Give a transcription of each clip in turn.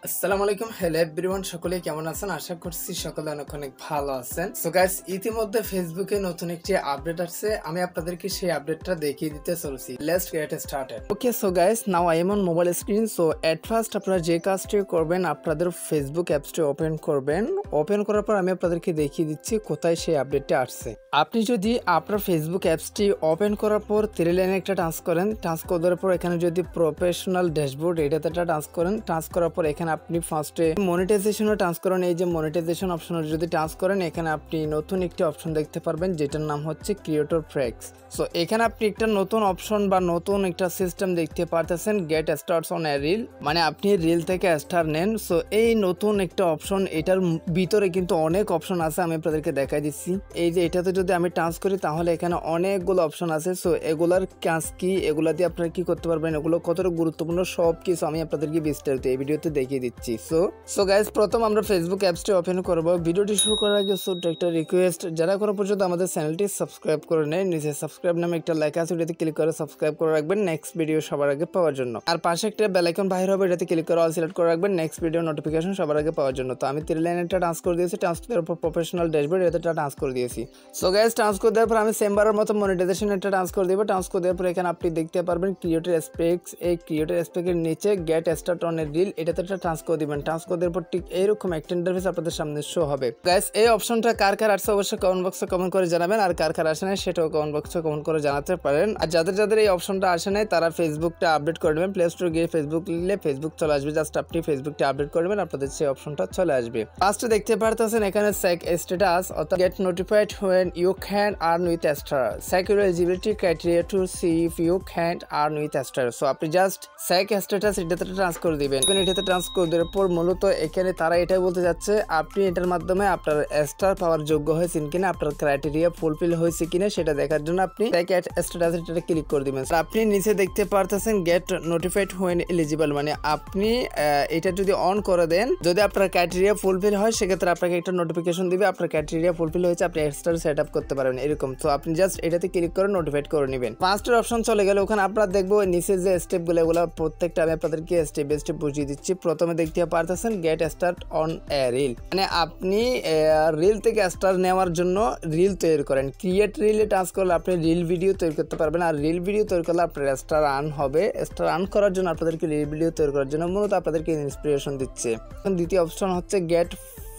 আসসালামু আলাইকুম। Hello everyone, সকলে কেমন আছেন? আশা করছি সকলে অনেক অনেক ভালো আছেন। সো গাইস, ইতিমধ্যে ফেসবুকে নতুন একটি আপডেট আসছে। আমি আপনাদেরকে সেই আপডেটটা দেখিয়ে দিতে চলছি। Let's get started. Okay, so guys, now I am on mobile screen. So at first আপনারা যে কাজটি করবেন, আপনাদের ফেসবুক অ্যাপসটি ওপেন করবেন। ওপেন করার পর আমি আপনাদেরকে দেখিয়ে দিচ্ছি কোথায় সেই আপডেটটি আসছে। আপনি যদি আপনার ফেসবুক অ্যাপসটি ওপেন করার পর 3 লাইনে একটা টাচ করেন, টাচ করার পর এখানে যদি প্রফেশনাল ড্যাশবোর্ড এটাতে একটা টাচ করেন, টাচ করার পর এখানে আপনি ফার্স্টে মনিটাইজেশনও টাচ করেন। এই যে মনিটাইজেশন অপশনে যদি টাচ করেন, এখানে আপনি নতুন একটি অপশন দেখতে পারবেন যেটার নাম হচ্ছে ক্রিয়েটর ফ্লেক্স। সো এখানে আপনি একটা নতুন অপশন বা নতুন একটা সিস্টেম দেখতে পারতেছেন, get starts on a reel, মানে আপনি রিল থেকে স্টার নেন। সো এই নতুন একটা অপশন, এটার ভিতরে কিন্তু অনেক অপশন আছে, আমি আপনাদেরকে দেখাই দিচ্ছি। এই যে এটাতে যদি আমি টাচ করি তাহলে এখানে অনেকগুলো অপশন আছে। সো এগুলার কাজ কি, এগুলা দিয়ে আপনারা কি করতে পারবেন, এগুলো কতটা গুরুত্বপূর্ণ সব কিছু আমি আপনাদেরকে বিস্তারিত এই ভিডিওতে দেখিয়ে দিচ্ছি। সো গাইস, প্রথম আমরা ফেসবুক অ্যাপসটি ওপেন করব। ভিডিওটি শুরু করার আগে ছোট্ট একটা রিকোয়েস্ট, যারা কোনো পর্যন্ত আমাদের চ্যানেলটি সাবস্ক্রাইব করে নেয়, নিচে সাবস্ক্রাইব নামে একটা লেখা আছে, ওটাতে ক্লিক করে সাবস্ক্রাইব করে রাখবেন নেক্সট ভিডিও সবার আগে পাওয়ার জন্য। আর পাশে একটা বেল আইকন বাহির হবে, এটাতে ক্লিক করে অল সিলেক্ট করে রাখবেন নেক্সট ভিডিও নোটিফিকেশন সবার আগে পাওয়ার জন্য। তো আমি 3 লাইনে একটা টাচ করে দিয়েছি, টাচ করার পর প্রফেশনাল ড্যাশবোর্ড এটাতে টাচ করে দিয়েছি। সো গাইস, টাচ করে দেওয়ার পর আমি সেমবারের মতো মনিটাইজেশন একটা টাচ করে দেবো। টাচ করে দেওয়ার পর এখানে আপনি দেখতে পারবেন ক্রিয়েটর স্পেক্স। এই ক্রিয়েটর স্পেকের নিচে get start on a reel এটাতে একটা টাচ করে দিবেন। টাচ করে দেওয়ার পর ঠিক এইরকম একটা ইন্টারফেস আপনাদের সামনে শো হবে। গাইস, এই অপশনটা কার কার আসছে অবশ্যই কমেন্ট বক্সে কমেন্ট করে জানাবেন, আর কার কার আসে নাই সেটাও কমেন্ট বক্সে কমেন্ট করে জানাতে পারেন। আর যাদের যাদের এই অপশনটা আসে নাই তারা ফেসবুকটা আপডেট করে নেবেন। প্লে স্টোরে গিয়ে ফেসবুক লিখলে ফেসবুক চলে আসবে, জাস্ট আপনি ফেসবুকটা আপডেট করে নেবেন, আপনাদের সেই অপশনটা চলে আসবে। ফার্স্টে দেখতে পারতেছেন এখানে সেক স্ট্যাটাস অর্থাৎ get notified when you can earn with star, check your eligibility criteria to see if you can earn with star. So আপনি জাস্ট সেক স্ট্যাটাস এটাতে ট্রান্স করে দিবেন। এটাতে ট্রান্স করে দেওয়ার পর মূলত এখানে তারা এটাই বলতে যাচ্ছে আপনি এটার মাধ্যমে আপনার স্টার পাওয়ার যোগ্য হয়েছেন কিনা, আপনার ক্রাইটেরিয়া ফুলফিল হয়েছে কিনা সেটা দেখার জন্য আপনি স্ট্যাটাস এটা ক্লিক করে দিবেন। আপনি নিচে দেখতে পারতেছেন গেট নোটিফাইড হোয়েন এলিজিবল, মানে আপনি এটা যদি অন করে দেন, যদি আপনার ক্রাইটেরিয়া ফুলফিল হয় সেক্ষেত্রে আপনাকে একটা নোটিফিকেশন দিবে আপনার ক্রাইটেরিয়া ফুলফিল হয়েছে, আপনি স্টার সেট আপ করতে পারবেন এরকম। তো আপনি জাস্ট এটাতে ক্লিক করে নোটিফাইড করে নেবেন। ফার্স্টের অপশন চলে গেলে ওখানে আপনারা দেখবো নিচে যে স্টেপগুলো, এগুলো প্রত্যেকটা আমি আপনাদেরকে স্টেপ বাই স্টেপ বুঝিয়ে দিচ্ছি। প্রথমে দেখতে পারতেছেন get start on a reel, মানে আপনি রিল থেকে স্টার নেওয়ার জন্য রিল তৈরি করেন। ক্রিয়েট রিলে টাচ করলে আপনি রিল ভিডিও তৈরি করতে পারবেন, আর রিল ভিডিও তৈরি করলে আপনার স্টার আর্ন হবে। স্টার আর্ন করার জন্য আপনাদেরকে রিল ভিডিও তৈরি করার জন্য মূলত আপনাদেরকে ইন্সপিরেশন দিচ্ছে। দ্বিতীয় অপশন হচ্ছে গেট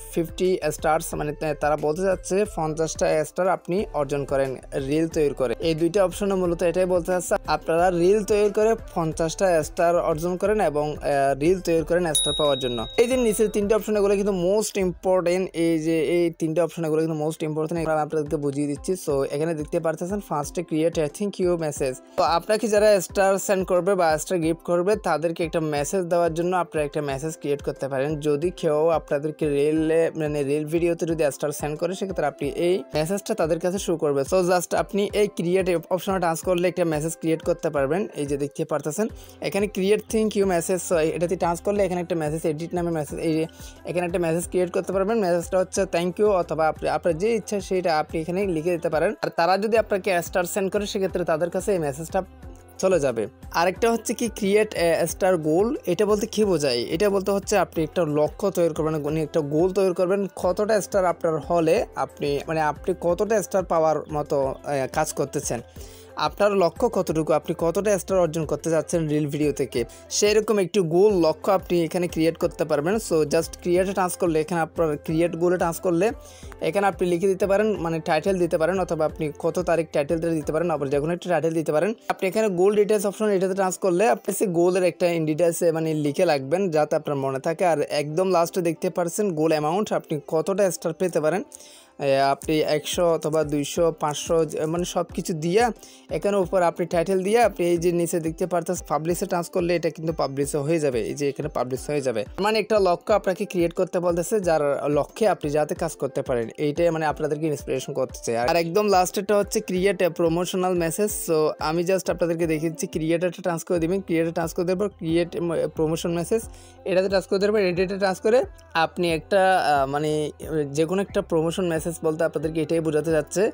50 স্টার্স, মানে তারা বলতে যাচ্ছে 50টা স্টার আপনি অর্জন করেন রিল তৈরি করে। এই দুইটা অপশনে মূলত এটাই বলতে চাচ্ছে আপনারা রিল তৈরি করে 50টা স্টার অর্জন করেন এবং রিল তৈরি করেন স্টার পাওয়ার জন্য। এই যে নিচের 3টে অপশন এগুলো কিন্তু মোস্ট ইম্পর্টেন্ট, এই যে এই 3টে অপশন এগুলো কিন্তু মোস্ট ইম্পর্টেন্ট, এগুলো আপনাদেরকে বুঝিয়ে দিচ্ছি। সো এখানে দেখতে পারতেছেন ফার্স্টে create a thank you message. তো আপনাকে যারা স্টার সেন্ড করবে বা স্টার গিফট করবে তাদেরকে একটা মেসেজ দেওয়ার জন্য আপনারা একটা মেসেজ ক্রিয়েট করতে পারেন। যদি কেউ আপনাদেরকে মানে রিল ভিডিওতে যদি স্টার সেন্ড করে সেক্ষেত্রে আপনি এই মেসেজটা তাদের কাছে শো করবে। সো জাস্ট আপনি এই ক্রিয়েট অপশনে টাচ করলে একটা মেসেজ ক্রিয়েট করতে পারবেন। এই যে দেখতে পারতেছেন এখানে ক্রিয়েট থিঙ্ক ইউ মেসেজ, এটাতে টাচ করলে এখানে একটা মেসেজ এডিট নামে মেসেজ, এই এখানে একটা মেসেজ ক্রিয়েট করতে পারবেন। মেসেজটা হচ্ছে থ্যাংক ইউ, অথবা আপনার যে ইচ্ছা সেটা আপনি এখানে লিখে দিতে পারেন। আর তারা যদি আপনাকে স্টার সেন্ড করে সেক্ষেত্রে তাদের কাছে এই মেসেজটা চলে যাবে। আরেকটা হচ্ছে কি ক্রিয়েট স্টার গোল, এটা বলতে কি বোঝায়, এটা বলতে হচ্ছে আপনি একটা লক্ষ্য তৈরি করবেন, একটা গোল তৈরি করবেন, কতটা স্টার আপনার হলে আপনি কতটা স্টার পাওয়ার মতো কাজ করতেছেন, আপনার লক্ষ্য কতটুকু, আপনি কতটা স্টার অর্জন করতে যাচ্ছেন রিল ভিডিও থেকে, সেই রকম একটি গোল লক্ষ্য আপনি এখানে ক্রিয়েট করতে পারবেন। সো জাস্ট ক্রিয়েটে টাচ করলে এখানে আপনার ক্রিয়েট গোলে টাচ করলে এখানে আপনি লিখে দিতে পারেন, মানে টাইটেল দিতে পারেন, অথবা আপনি কত তারিখ টাইটেল দিতে পারেন, আবার যে কোনো একটা টাইটেল দিতে পারেন। আপনি এখানে গোল ডিটেলস অপশন এটাতে টাচ করলে আপনি সেই গোলের একটা ইন ডিটেলস মানে লিখে রাখবেন যাতে আপনার মনে থাকে। আর একদম লাস্টে দেখতে পাচ্ছেন গোল অ্যামাউন্ট, আপনি কতটা স্টার পেতে পারেন, আপনি 100 অথবা 200 500 মানে সব কিছু দিয়ে এখানে উপর আপনি টাইটেল দিয়ে আপনি এই যে নিচে দেখতে পারতেছেন পাবলিশে টাচ করলে এটা কিন্তু পাবলিশ হয়ে যাবে। এই যে এখানে পাবলিশ হয়ে যাবে, মানে একটা লক্ষ্য আপনাকে ক্রিয়েট করতে বলতেছে যার লক্ষ্যে আপনি যাতে কাজ করতে পারেন, এইটাই মানে আপনাদেরকে ইন্সপিরেশন করতেছে। আর একদম লাস্টেরটা হচ্ছে ক্রিয়েট প্রমোশনাল মেসেজ। সো আমি জাস্ট আপনাদেরকে দেখিয়ে দিচ্ছি, ক্রিয়েটরটা টাচ করে দিবেন, ক্রিয়েটর টাচ করে দেওয়ার পর ক্রিয়েট প্রমোশন মেসেজ এটাতে টাচ করে দেওয়ার পর এডিটে টাচ করে আপনি একটা মানে যে কোনো একটা প্রমোশন মেসেজ বলতে আপনাদেরকে এটাই বোঝাতে যাচ্ছে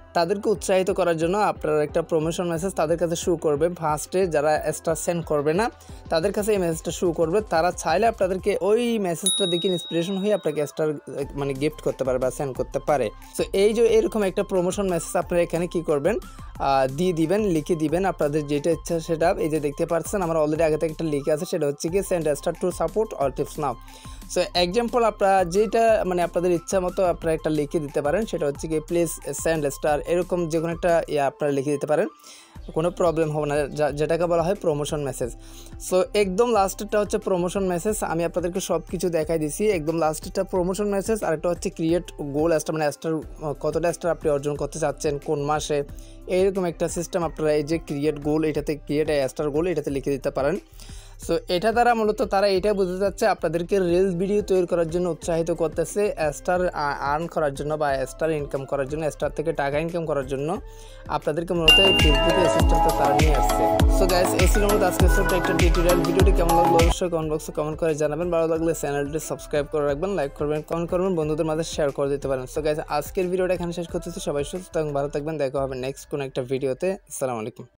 তাদেরকে উৎসাহিত করার জন্য আপনার একটা প্রমোশন মেসেজ তাদের কাছে শো করবে। ফার্স্টে যারা স্টার সেন্ড করবে না তাদের কাছে এই মেসেজটা শো করবে। তারা চাইলে আপনাদেরকে ওই মেসেজটা দেখে ইন্সপিরেশন হয়ে আপনাকে স্টার মানে গিফট করতে পারে বা সেন্ড করতে পারে। সো এই যে এরকম একটা প্রমোশন মেসেজ আপনারা এখানে কি করবেন, দিয়ে দিবেন, লিখে দিবেন আপনাদের যেটা ইচ্ছা সেটা। এই যে দেখতে পাচ্ছেন আমার অলরেডি আগে থেকে একটা লিখে আছে, সেটা হচ্ছে কি send star to support or tips now. So example আপনারা যেটা মানে আপনাদের ইচ্ছা মতো আপনারা একটা লিখে দিতে পারেন, সেটা হচ্ছে কি প্লিজ সেন্ড স্টার, এরকম যে কোনো একটা আপনারা লিখে দিতে পারেন, কোনো প্রবলেম হবে না, যেটাকে বলা হয় প্রমোশন মেসেজ। সো একদম লাস্টেরটা হচ্ছে প্রমোশন মেসেজ, আমি আপনাদেরকে সব কিছু দেখাই দিছি। একদম লাস্টেরটা প্রমোশন মেসেজ, আর একটা হচ্ছে ক্রিয়েট গোল স্টার, মানে স্টার কতটা স্টার আপনি অর্জন করতে চাচ্ছেন কোন মাসে, এইরকম একটা সিস্টেম আপনারা এই যে ক্রিয়েট গোল, এটাতে ক্রিয়েট স্টার গোল এটাতে লিখে দিতে পারেন। সো এটা দ্বারা মূলত তারা এটা বুঝতে যাচ্ছে আপনাদেরকে রিলস ভিডিও তৈরি করার জন্য উৎসাহিত করতেছে, স্টার আর্ন করার জন্য বা স্টার ইনকাম করার জন্য, স্টার থেকে টাকা ইনকাম করার জন্য আপনাদেরকে মূলত এই ফেসবুকে এই সিস্টেমটা তারা নিয়ে আসছে। সো গাইস, এই ছিল মূলত আজকে ছোট্ট একটা টিউটোরিয়াল। ভিডিওটি কেমন লাগলো অবশ্যই কমেন্ট বক্সে কমেন্ট করে জানাবেন। ভালো লাগলে চ্যানেলটি সাবস্ক্রাইব করে রাখবেন, লাইক করবেন, কমেন্ট করবেন, বন্ধুদের মাঝে শেয়ার করে দিতে পারেন। সো গাইস, আজকের ভিডিওটা এখানে শেষ করতেছি। সবাই সুস্থ থাকবেন, ভালো থাকবেন, দেখা হবে নেক্সট কোনো একটা ভিডিওতে। আসসালামু আলাইকুম।